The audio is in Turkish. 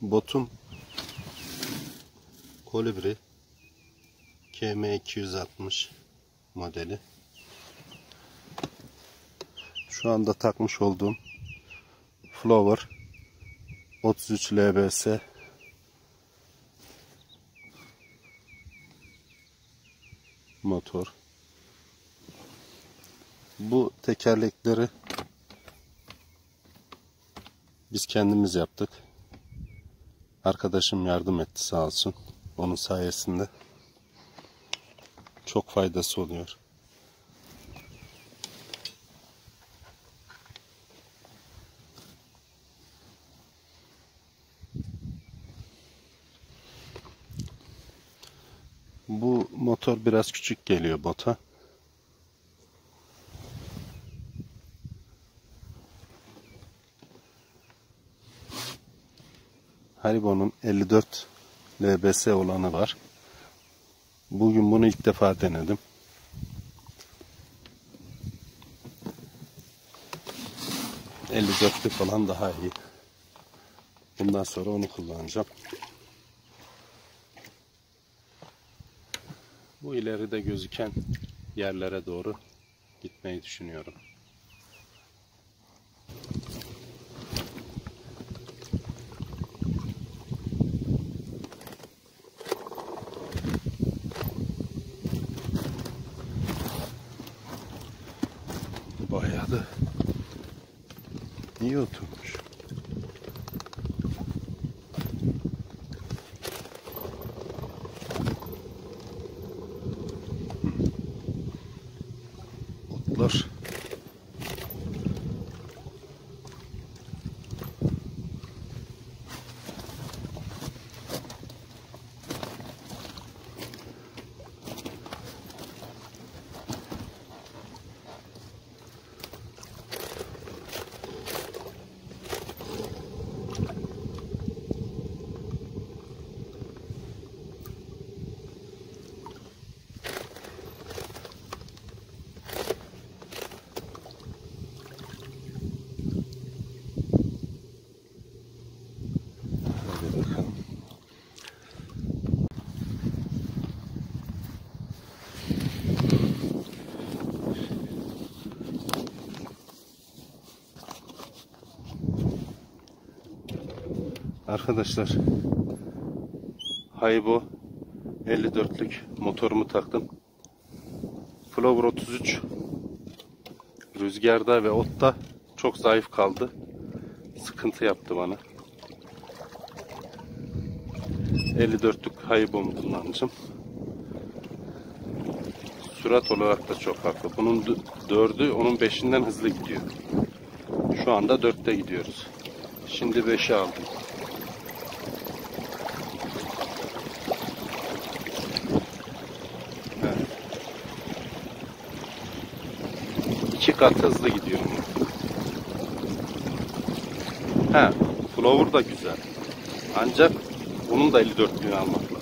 Botum Kolibri KM260 modeli. Şu anda takmış olduğum Flower 33 LBS motor. Bu tekerlekleri biz kendimiz yaptık. Arkadaşım yardım etti sağ olsun. Onun sayesinde çok faydası oluyor. Bu motor biraz küçük geliyor bota. Haribo'nun 54 LBS olanı var. Bugün bunu ilk defa denedim. ...54'lük falan daha iyi. Bundan sonra onu kullanacağım. Bu ileride gözüken yerlere doğru gitmeyi düşünüyorum. Bayağı da iyi oturmuş. Otlar. Arkadaşlar, Haribo 54'lük motorumu taktım. Flower 33 rüzgarda ve otta çok zayıf kaldı. Sıkıntı yaptı bana. 54'lük Haribo'mu kullanacağım. Sürat olarak da çok farklı. Bunun 4'ü onun 5'inden hızlı gidiyor. Şu anda 4'te gidiyoruz. Şimdi 5'e aldım. Evet. 2 kat hızlı gidiyor. Flower da güzel. Ancak bunun da 54'lüğünü almak